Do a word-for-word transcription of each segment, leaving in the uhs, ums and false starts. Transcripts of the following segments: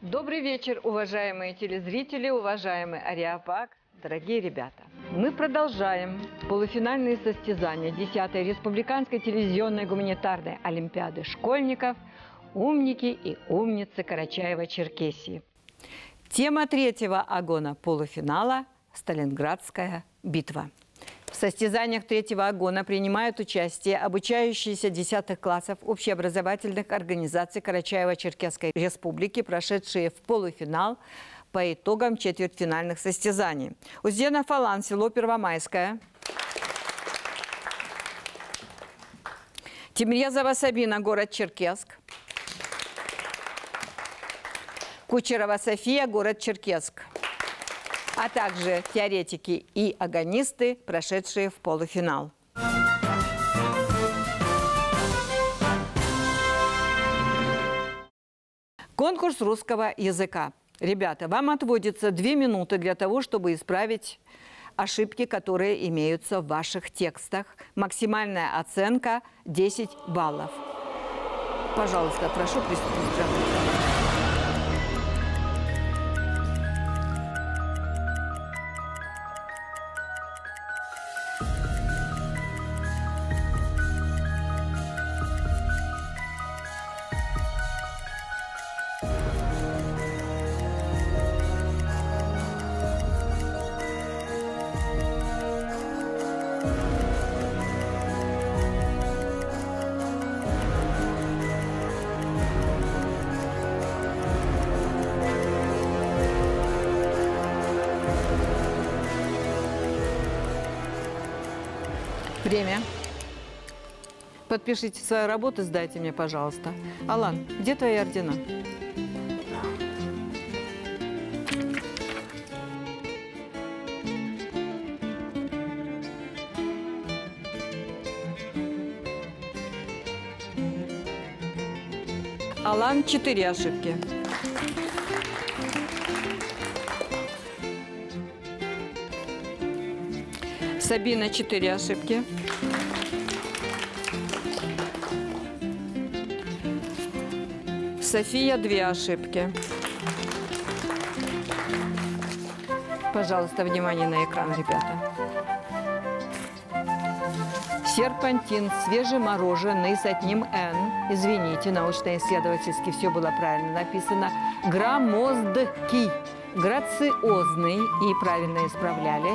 Добрый вечер, уважаемые телезрители, уважаемый Ариапак, дорогие ребята. Мы продолжаем полуфинальные состязания десятой Республиканской телевизионной гуманитарной олимпиады школьников «Умники и умницы Карачаево-Черкесии». Тема третьего агона полуфинала – Сталинградская битва. В состязаниях третьего агона принимают участие обучающиеся десятых классов общеобразовательных организаций Карачаево-Черкесской республики, прошедшие в полуфинал по итогам четвертьфинальных состязаний. Узденов Алан, село Первомайское. Тимирязова Сабина, город Черкесск. Кучерова София, город Черкесск. А также теоретики и агонисты, прошедшие в полуфинал. Конкурс русского языка. Ребята, вам отводится две минуты для того, чтобы исправить ошибки, которые имеются в ваших текстах. Максимальная оценка – десять баллов. Пожалуйста, прошу приступить к работе. Время. Подпишите свою работу, сдайте мне, пожалуйста. Алан, где твои ордена? Алан, четыре ошибки. Сабина, четыре ошибки. София, две ошибки. Пожалуйста, внимание на экран, ребята. Серпантин, свежемороженый с одним «н». Извините, научно-исследовательски все было правильно написано. Громоздкий. Грациозный, и правильно исправляли.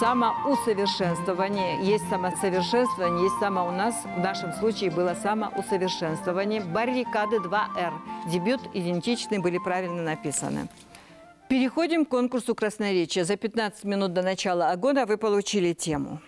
Самоусовершенствование. Есть самосовершенствование, есть само у нас, в нашем случае было самоусовершенствование. Баррикады, два эр. Дебют идентичный, были правильно написаны. Переходим к конкурсу красноречия. За пятнадцать минут до начала агона вы получили тему.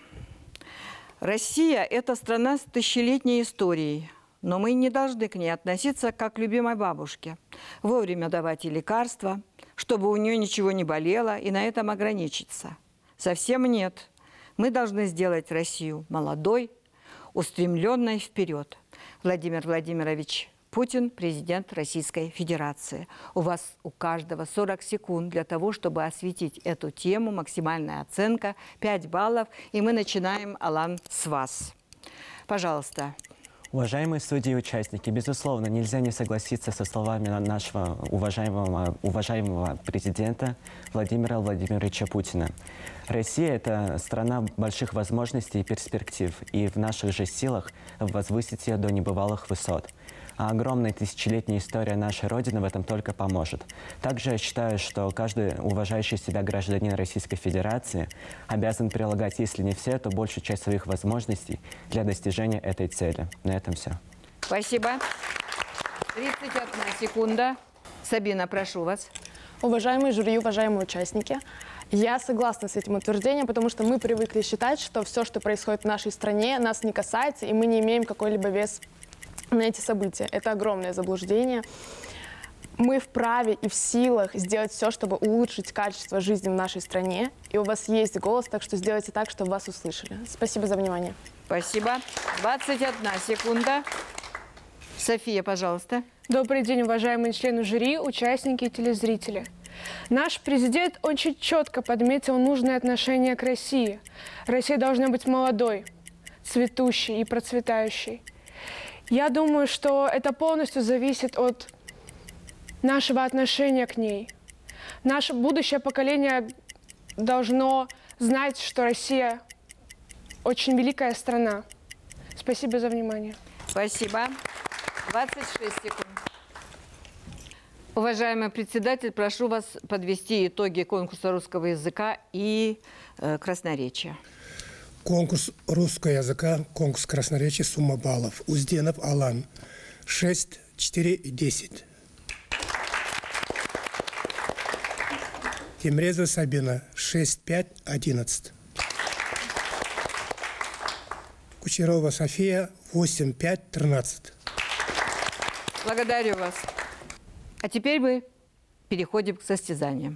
Россия – это страна с тысячелетней историей. Но мы не должны к ней относиться как к любимой бабушке. Вовремя давать ей лекарства, чтобы у нее ничего не болело, и на этом ограничиться. Совсем нет. Мы должны сделать Россию молодой, устремленной вперед. Владимир Владимирович Путин, президент Российской Федерации. У вас у каждого сорок секунд для того, чтобы осветить эту тему. Максимальная оценка пять баллов. И мы начинаем, Алан, с вас. Пожалуйста. Уважаемые судьи и участники, безусловно, нельзя не согласиться со словами нашего уважаемого, уважаемого президента Владимира Владимировича Путина. Россия – это страна больших возможностей и перспектив, и в наших же силах возвысить ее до небывалых высот. А огромная тысячелетняя история нашей Родины в этом только поможет. Также я считаю, что каждый уважающий себя гражданин Российской Федерации обязан прилагать, если не все, то большую часть своих возможностей для достижения этой цели. На этом все. Спасибо. тридцать одна секунда. Сабина, прошу вас. Уважаемые жюри, уважаемые участники, я согласна с этим утверждением, потому что мы привыкли считать, что все, что происходит в нашей стране, нас не касается, и мы не имеем какой-либо вес на эти события. Это огромное заблуждение. Мы вправе и в силах сделать все, чтобы улучшить качество жизни в нашей стране. И у вас есть голос, так что сделайте так, чтобы вас услышали. Спасибо за внимание. Спасибо. двадцать одна секунда. София, пожалуйста. Добрый день, уважаемые члены жюри, участники и телезрители. Наш президент очень четко подметил нужное отношение к России. Россия должна быть молодой, цветущей и процветающей. Я думаю, что это полностью зависит от нашего отношения к ней. Наше будущее поколение должно знать, что Россия очень великая страна. Спасибо за внимание. Спасибо. двадцать шесть секунд. Уважаемый председатель, прошу вас подвести итоги конкурса русского языка и э, красноречия. Конкурс русского языка, конкурс красноречия, сумма баллов. Узденов Алан шесть, четыре и десять. Темреза Сабина шесть, пять, одиннадцать. Кучерова София восемь, пять, тринадцать. Благодарю вас. А теперь мы переходим к состязаниям.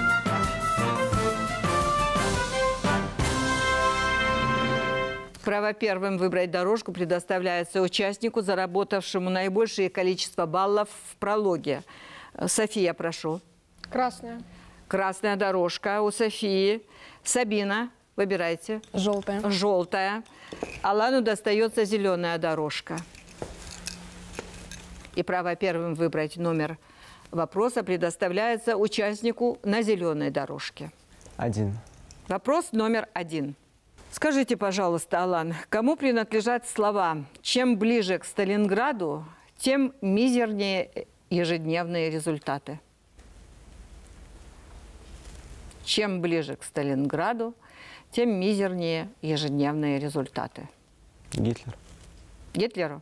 Право первым выбрать дорожку предоставляется участнику, заработавшему наибольшее количество баллов в прологе. София, прошу. Красная. Красная дорожка у Софии. Сабина, выбирайте. Желтая. Желтая. Алану достается зеленая дорожка. И право первым выбрать номер вопроса предоставляется участнику на зеленой дорожке. Один. Вопрос номер один. Скажите, пожалуйста, Алан, кому принадлежат слова «чем ближе к Сталинграду, тем мизернее ежедневные результаты»? Чем ближе к Сталинграду, тем мизернее ежедневные результаты. Гитлер. Гитлеру?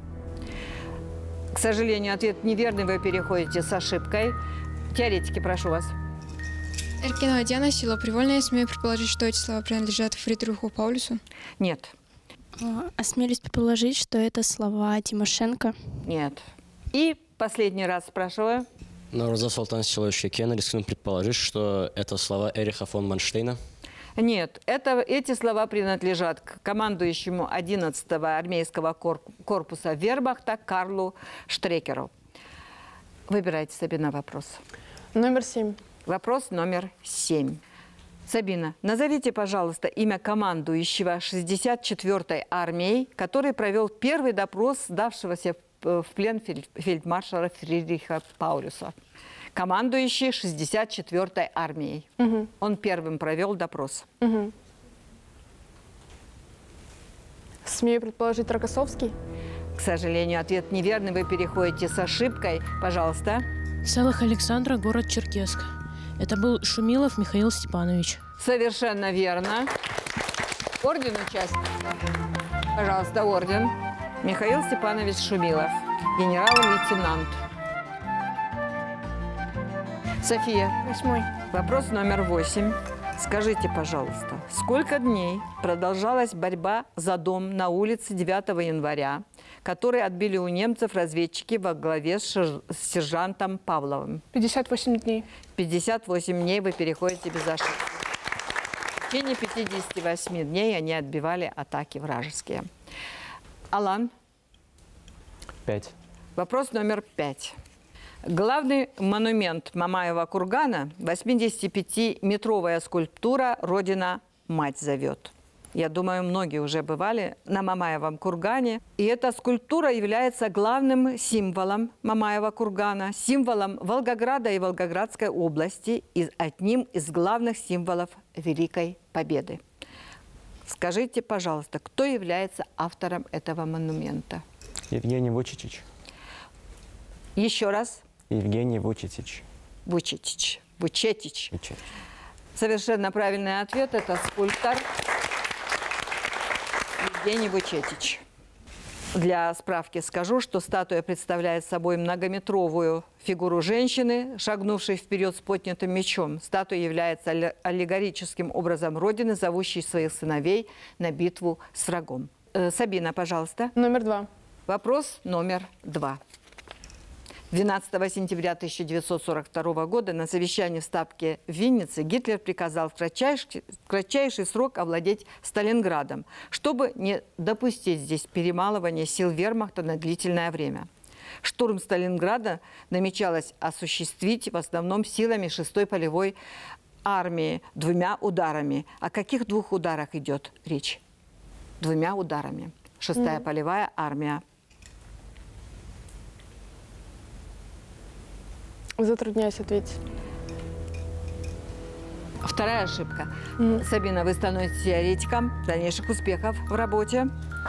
К сожалению, ответ неверный, вы переходите с ошибкой. Теоретики, прошу вас. Эркинова Диана, село Привольное. Смею предположить, что эти слова принадлежат Фридриху Паулюсу. Нет. Осмелюсь предположить, что это слова Тимошенко. Нет. И последний раз спрашиваю. Науруза Султан Силович Якен, рискну предположить, что это слова Эриха фон Манштейна. Нет, это, эти слова принадлежат к командующему одиннадцатого армейского корпуса вермахта Карлу Штрекеру. Выбирайте, Сабина, вопрос. Номер семь. Вопрос номер семь. Сабина, назовите, пожалуйста, имя командующего шестьдесят четвёртой армией, который провел первый допрос сдавшегося в плен фельдмаршала Фридриха Паулюса. Командующий шестьдесят четвёртой армией. Угу. Он первым провел допрос. Угу. Смею предположить, Рокоссовский. К сожалению, ответ неверный. Вы переходите с ошибкой. Пожалуйста. Селах Александра, город Черкесск. Это был Шумилов Михаил Степанович. Совершенно верно. Орден участника. Пожалуйста, орден. Михаил Степанович Шумилов, генерал-лейтенант. София. Восьмой. Вопрос номер восемь. Скажите, пожалуйста, сколько дней продолжалась борьба за дом на улице девятого января, который отбили у немцев разведчики во главе с сержантом Павловым? пятьдесят восемь дней. пятьдесят восемь дней вы переходите без ошибки. В течение пятидесяти восьми дней они отбивали атаки вражеские. Алан. Пять. Вопрос номер пять. Главный монумент Мамаева кургана – восьмидесятипятиметровая скульптура «Родина мать зовет». Я думаю, многие уже бывали на Мамаевом кургане. И эта скульптура является главным символом Мамаева кургана, символом Волгограда и Волгоградской области и одним из главных символов Великой Победы. Скажите, пожалуйста, кто является автором этого монумента? Евгений Вучетич. Еще раз. Евгений Вучетич. Вучетич. Вучетич. Вучетич. Совершенно правильный ответ. Это скульптор Евгений Вучетич. Для справки скажу, что статуя представляет собой многометровую фигуру женщины, шагнувшей вперед с поднятым мечом. Статуя является аллегорическим образом Родины, зовущей своих сыновей на битву с врагом. Э, Сабина, пожалуйста. Номер два. Вопрос номер два. двенадцатого сентября тысяча девятьсот сорок второго года на совещании в Ставке в Виннице Гитлер приказал в кратчайший, в кратчайший срок овладеть Сталинградом, чтобы не допустить здесь перемалывания сил вермахта на длительное время. Штурм Сталинграда намечалось осуществить в основном силами шестой полевой армии двумя ударами. О каких двух ударах идет речь? Двумя ударами. шестая mm-hmm. полевая армия. Затрудняюсь ответить. Вторая ошибка. Мгм. Сабина, вы становитесь теоретиком. Дальнейших успехов в работе.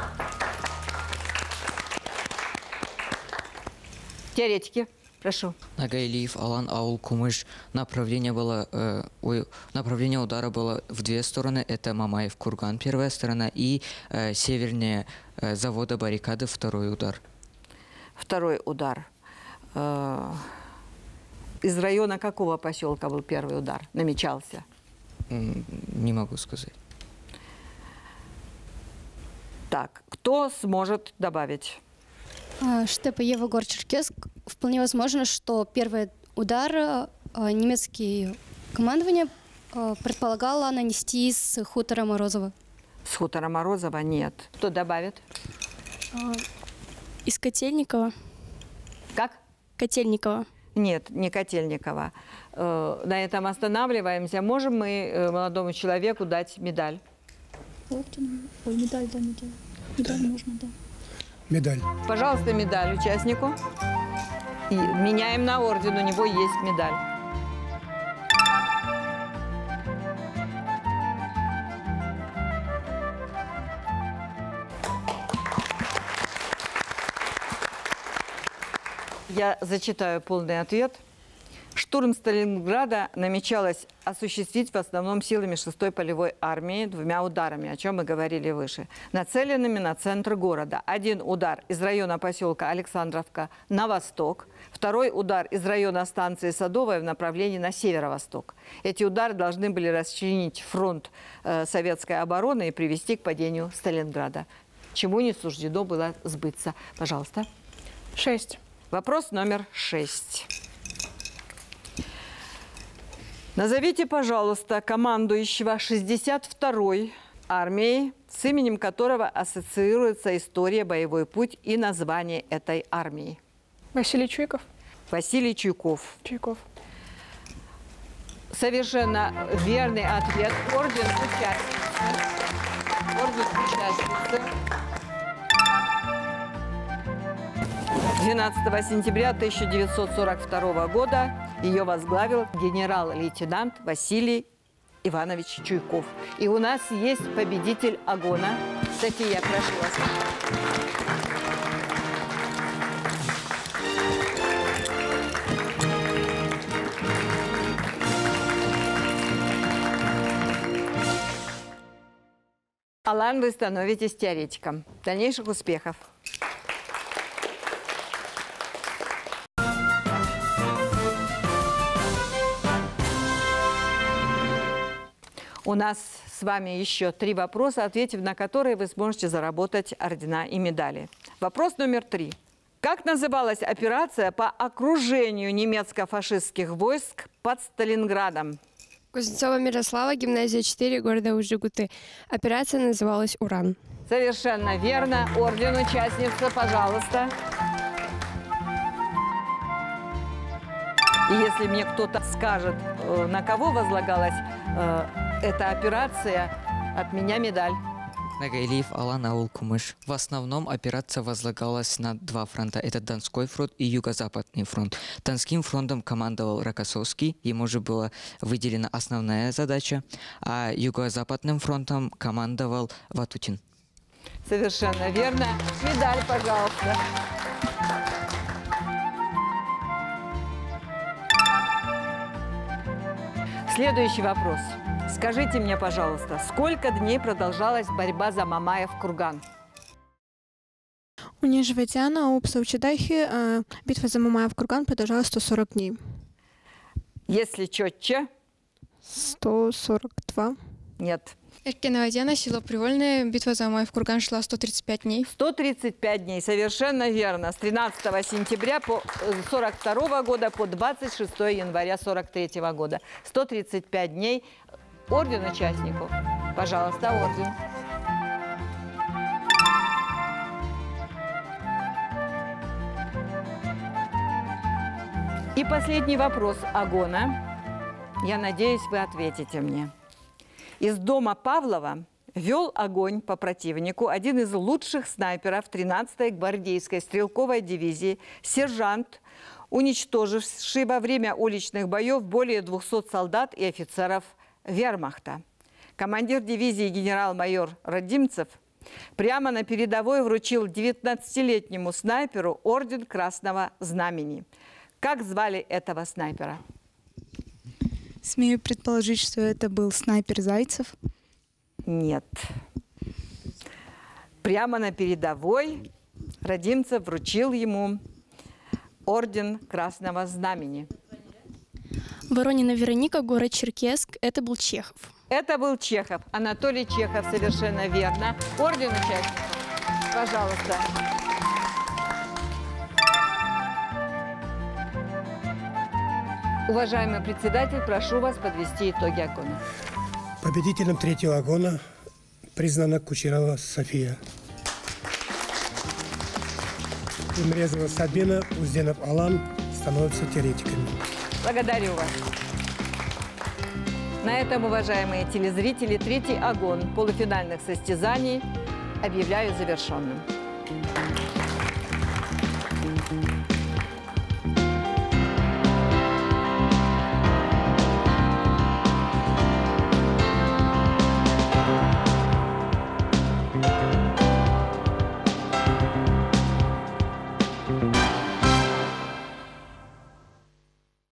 Теоретики, прошу. Нагайлиев, Алан, Аул, Кумыш. Направление было, э, ой, направление удара было в две стороны. Это Мамаев, Курган, первая сторона, и э, севернее э, завода баррикады, второй удар. Второй удар. Э, Из района какого поселка был первый удар? Намечался. М, Не могу сказать. Так, кто сможет добавить? А, Штепа-Ева, город Черкесск. Вполне возможно, что первый удар а, немецкое командование а, предполагало нанести с хутора Морозова. С хутора Морозова нет. Кто добавит? А, Из Котельникова. Как? Котельникова. Нет, не Котельникова. Э, На этом останавливаемся. Можем мы э, молодому человеку дать медаль? Орден. Ой, медаль, да, медаль. Медаль можно, да. Медаль. Пожалуйста, медаль участнику. И меняем на орден, у него есть медаль. Я зачитаю полный ответ. Штурм Сталинграда намечалось осуществить в основном силами шестой полевой армии двумя ударами, о чем мы говорили выше, нацеленными на центр города. Один удар из района поселка Александровка на восток, второй удар из района станции Садовая в направлении на северо-восток. Эти удары должны были расчленить фронт э, советской обороны и привести к падению Сталинграда, чему не суждено было сбыться. Пожалуйста. Шесть. Вопрос номер шесть. Назовите, пожалуйста, командующего шестьдесят второй армией, с именем которого ассоциируется история, боевой путь и название этой армии. Василий Чуйков. Василий Чуйков. Чуйков. Совершенно верный ответ. Орден участницы. Орден участницы. двенадцатого сентября тысяча девятьсот сорок второго года ее возглавил генерал-лейтенант Василий Иванович Чуйков. И у нас есть победитель Агона. София, прошу вас. Алан, вы становитесь теоретиком. Дальнейших успехов. У нас с вами еще три вопроса, ответив на которые вы сможете заработать ордена и медали. Вопрос номер три. Как называлась операция по окружению немецко-фашистских войск под Сталинградом? Кузнецова Мирослава, гимназия четыре, города Усть-Жигуты. Операция называлась «Уран». Совершенно верно. Орден участницы, пожалуйста. И если мне кто-то скажет, на кого возлагалась эта операция, от меня медаль. Нагайлиев, Алан, Аул, Кумыш. В основном операция возлагалась на два фронта. Это Донской фронт и Юго-Западный фронт. Донским фронтом командовал Рокоссовский. Ему же была выделена основная задача. А Юго-Западным фронтом командовал Ватутин. Совершенно верно. Медаль, пожалуйста. Следующий вопрос. Скажите мне, пожалуйста, сколько дней продолжалась борьба за Мамаев курган? У Нижватяна, у Псаучедахи э, битва за Мамаев курган продолжалась сто сорок дней. Если четче? сто сорок два. Нет. Эркино-Водяно, село Привольное, битва за Мамаев курган шла сто тридцать пять дней. сто тридцать пять дней, совершенно верно. С тринадцатого сентября по сорок второго года по двадцать шестое января сорок третьего года. сто тридцать пять дней. Орден участнику. Пожалуйста, орден. И последний вопрос Агона. Я надеюсь, вы ответите мне. Из дома Павлова вел огонь по противнику один из лучших снайперов тринадцатой гвардейской стрелковой дивизии, сержант уничтоживший во время уличных боев более двухсот солдат и офицеров вермахта. Командир дивизии генерал-майор Радимцев прямо на передовой вручил девятнадцатилетнему снайперу орден Красного Знамени. Как звали этого снайпера? Смею предположить, что это был снайпер Зайцев. Нет. Прямо на передовой Радимцев вручил ему орден Красного Знамени. Воронина Вероника, город Черкесск. Это был Чехов. Это был Чехов. Анатолий Чехов, совершенно верно. Орден участников. Пожалуйста. Уважаемый председатель, прошу вас подвести итоги агона. Победителем третьего агона признана Кучерова София. Имрезова Сабина, Узденов Алан становятся теоретиками. Благодарю вас. На этом, уважаемые телезрители, третий агон полуфинальных состязаний объявляю завершенным.